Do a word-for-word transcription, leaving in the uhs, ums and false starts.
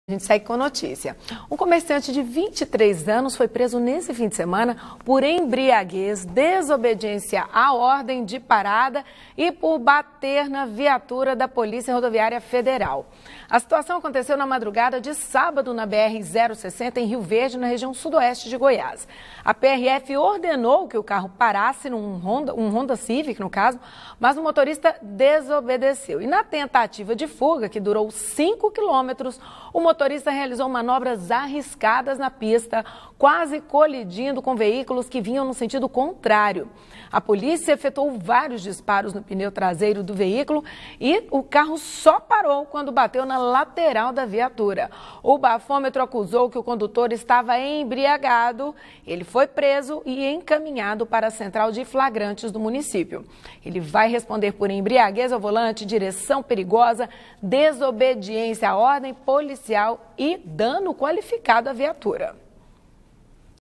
A gente segue com a notícia. Um comerciante de vinte e três anos foi preso nesse fim de semana por embriaguez, desobediência à ordem de parada e por bater na viatura da Polícia Rodoviária Federal. A situação aconteceu na madrugada de sábado na B R zero sessenta em Rio Verde, na região sudoeste de Goiás. A P R F ordenou que o carro parasse num Honda, um Honda Civic, no caso, mas o motorista desobedeceu. E na tentativa de fuga, que durou cinco quilômetros, o motorista O motorista realizou manobras arriscadas na pista, quase colidindo com veículos que vinham no sentido contrário. A polícia efetuou vários disparos no pneu traseiro do veículo e o carro só parou quando bateu na lateral da viatura. O bafômetro acusou que o condutor estava embriagado. Ele foi preso e encaminhado para a central de flagrantes do município. Ele vai responder por embriaguez ao volante, direção perigosa, desobediência à ordem policial e dano qualificado à viatura.